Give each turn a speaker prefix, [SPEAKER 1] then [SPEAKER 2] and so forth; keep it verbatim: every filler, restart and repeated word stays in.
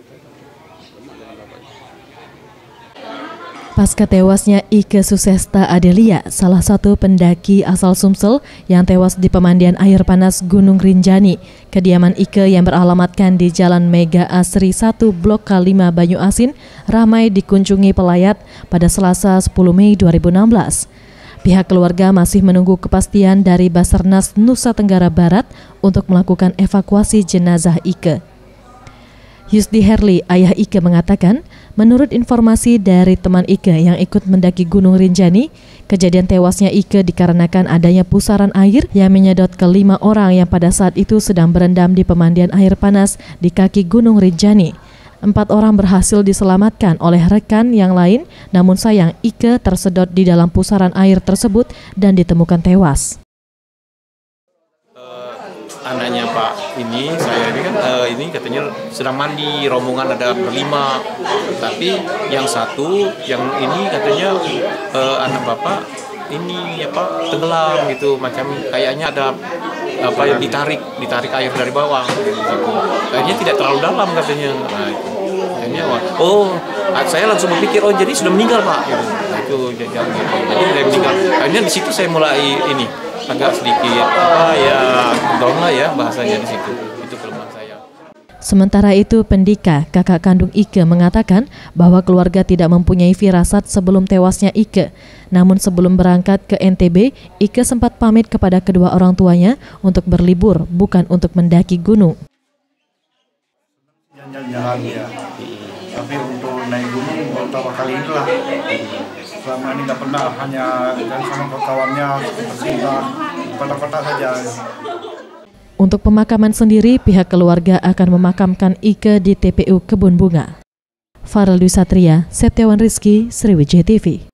[SPEAKER 1] Pasca tewasnya Ike Susesta Adelia, salah satu pendaki asal Sumsel yang tewas di pemandian air panas Gunung Rinjani. Kediaman Ike yang beralamatkan di Jalan Mega Asri satu Blok K lima Banyu Asin ramai dikunjungi pelayat pada Selasa sepuluh Mei dua ribu enam belas. Pihak keluarga masih menunggu kepastian dari Basarnas Nusa Tenggara Barat untuk melakukan evakuasi jenazah Ike. Yusdi Herli, ayah Ike, mengatakan, menurut informasi dari teman Ike yang ikut mendaki Gunung Rinjani, kejadian tewasnya Ike dikarenakan adanya pusaran air yang menyedot ke lima orang yang pada saat itu sedang berendam di pemandian air panas di kaki Gunung Rinjani. Empat orang berhasil diselamatkan oleh rekan yang lain, namun sayang Ike tersedot di dalam pusaran air tersebut dan ditemukan tewas.
[SPEAKER 2] Anaknya Pak ini, saya ini kan uh, ini katanya sedang mandi, rombongan ada berlima, tapi yang satu, yang ini katanya uh, anak bapak ini apa tenggelam gitu, macam kayaknya ada apa yang ditarik, ditarik air dari bawah gitu. Kayaknya tidak terlalu dalam katanya. Nah, itu. Kayaknya oh, saya langsung berpikir oh jadi sudah meninggal Pak. Gitu. Nah, itu jangan gitu. Jadi dia meninggal. Akhirnya di situ saya mulai ini agak sedikit apa ya down lah ya bahasanya di situ. Itu kelemahan saya.
[SPEAKER 1] Sementara itu, Pendika, kakak kandung Ike, mengatakan bahwa keluarga tidak mempunyai firasat sebelum tewasnya Ike. Namun sebelum berangkat ke N T B, Ike sempat pamit kepada kedua orang tuanya untuk berlibur, bukan untuk mendaki gunung.
[SPEAKER 3] Jalan-jalan ya, tapi untuk naik gunung pertama kali inilah. Selama ini nggak pernah, hanya dan sama kawannya bersimpah kota-kota saja.
[SPEAKER 1] Untuk pemakaman sendiri, pihak keluarga akan memakamkan Ike di T P U Kebun Bunga. Farel Dwi Satria, Septiawan Rizky, Sriwijaya T V.